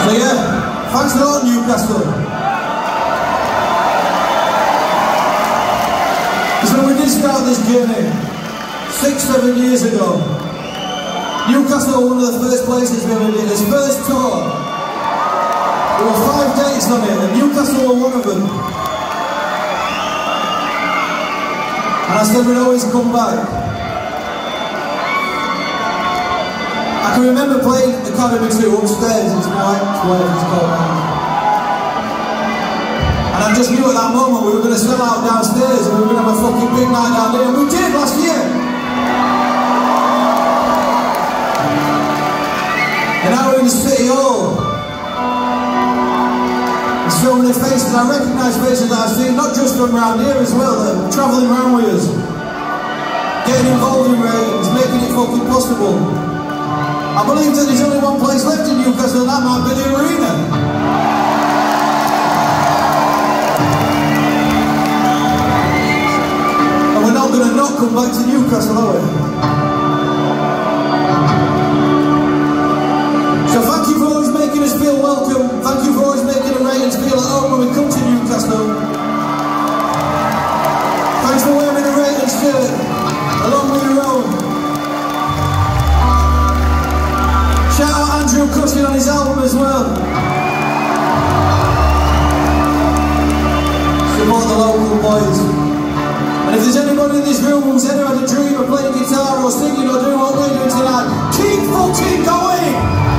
So yeah, thanks a lot, Newcastle. Because when we did start this journey 6-7 years ago, Newcastle were one of the first places we ever did. His first tour, there were 5 dates on it, and Newcastle were one of them. And I said we'd always come back. I can remember playing at the Academy 2 upstairs, it's whatever it's called now. And I just knew at that moment we were going to sell out downstairs and we were going to have a fucking big night down there, and we did last year. And now we're in the City Hall. There's so many faces, I recognise faces that I've seen, not just from around here as well, that are travelling around with us. Getting involved in ratings, making it fucking possible. I believe that there's only one place left in Newcastle, and that might be the arena. And we're not going to not come back to Newcastle, are we? So thank you for always making us feel welcome. Thank you for always making the ratings feel at home when we come to Newcastle. Thanks for wearing the ratings shirt, along with your own. Shout out Andrew Cushin on his album as well. Support the local boys. And if there's anybody in this room who's ever had a dream of playing guitar or singing or doing what we're doing tonight, keep fucking going!